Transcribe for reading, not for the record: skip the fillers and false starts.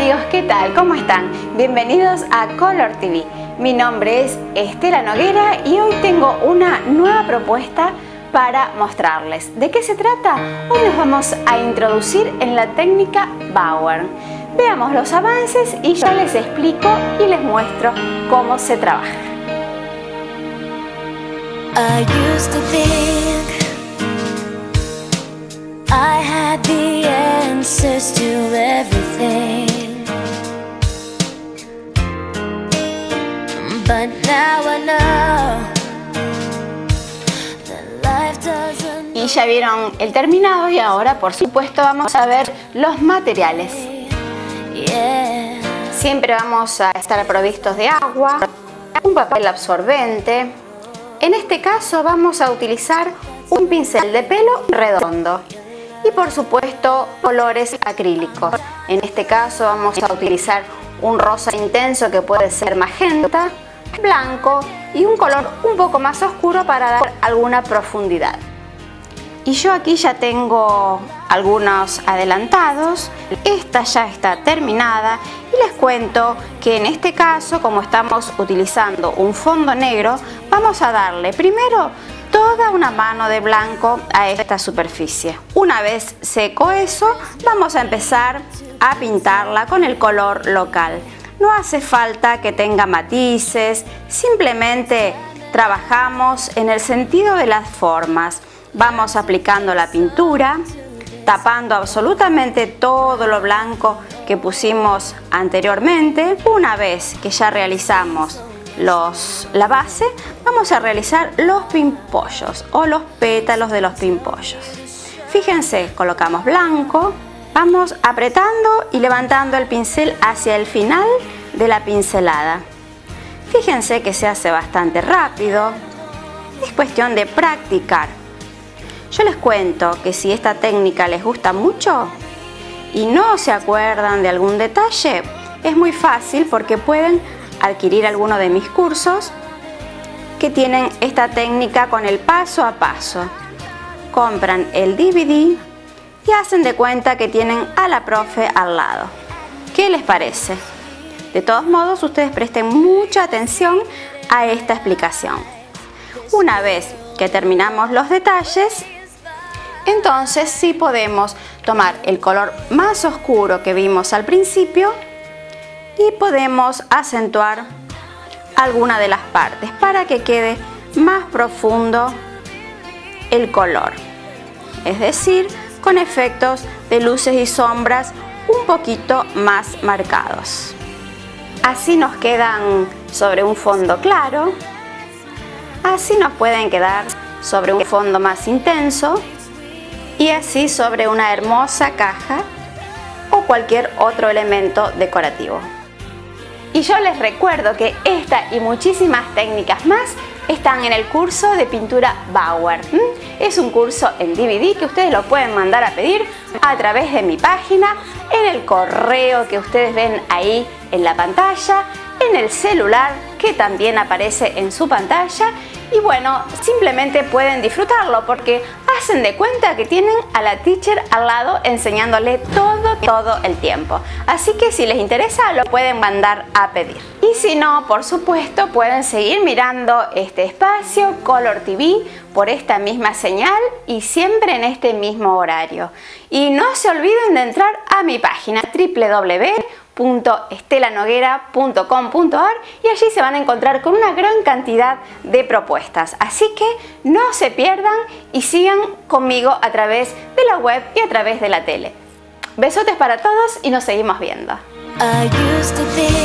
amigos, ¿qué tal? ¿Cómo están? Bienvenidos a Color TV. Mi nombre es Estela Noguera y hoy tengo una nueva propuesta para mostrarles. ¿De qué se trata? Hoy nos vamos a introducir en la técnica Bauer. Veamos los avances y ya les explico y les muestro cómo se trabaja. I used to think I had the answers to everything, but now I know that life doesn't. Y ya vieron el terminado y ahora por supuesto vamos a ver los materiales. Yeah. Siempre vamos a estar provistos de agua, un papel absorbente. En este caso vamos a utilizar un pincel de pelo redondo y por supuesto colores acrílicos. En este caso vamos a utilizar un rosa intenso que puede ser magenta, blanco y un color un poco más oscuro para dar alguna profundidad. Y yo aquí ya tengo algunos adelantados, esta ya está terminada y les cuento que en este caso, como estamos utilizando un fondo negro, vamos a darle primero toda una mano de blanco a esta superficie. Una vez seco eso, vamos a empezar a pintarla con el color local. No hace falta que tenga matices, simplemente trabajamos en el sentido de las formas. Vamos aplicando la pintura, tapando absolutamente todo lo blanco que pusimos anteriormente. Una vez que ya realizamos la base, vamos a realizar los pimpollos o los pétalos de los pimpollos. Fíjense, colocamos blanco, vamos apretando y levantando el pincel hacia el final de la pincelada. Fíjense que se hace bastante rápido, es cuestión de practicar. Yo les cuento que si esta técnica les gusta mucho y no se acuerdan de algún detalle, es muy fácil porque pueden adquirir alguno de mis cursos que tienen esta técnica con el paso a paso. Compran el DVD y hacen de cuenta que tienen a la profe al lado. ¿Qué les parece? De todos modos, ustedes presten mucha atención a esta explicación. Una vez que terminamos los detalles, entonces sí podemos tomar el color más oscuro que vimos al principio y podemos acentuar alguna de las partes para que quede más profundo el color. Es decir, con efectos de luces y sombras un poquito más marcados. Así nos quedan sobre un fondo claro, así nos pueden quedar sobre un fondo más intenso y así sobre una hermosa caja o cualquier otro elemento decorativo. Y yo les recuerdo que esta y muchísimas técnicas más están en el curso de pintura Bauer. Es un curso en DVD que ustedes lo pueden mandar a pedir a través de mi página, en el correo que ustedes ven ahí en la pantalla, en el celular que también aparece en su pantalla. Y bueno, simplemente pueden disfrutarlo porque hacen de cuenta que tienen a la teacher al lado enseñándole todo el tiempo. Así que si les interesa lo pueden mandar a pedir. Y si no, por supuesto, pueden seguir mirando este espacio Color TV por esta misma señal y siempre en este mismo horario. Y no se olviden de entrar a mi página www.estelanoguera.com.ar y allí se van a encontrar con una gran cantidad de propuestas. Así que no se pierdan y sigan conmigo a través de la web y a través de la tele. Besotes para todos y nos seguimos viendo. I used to think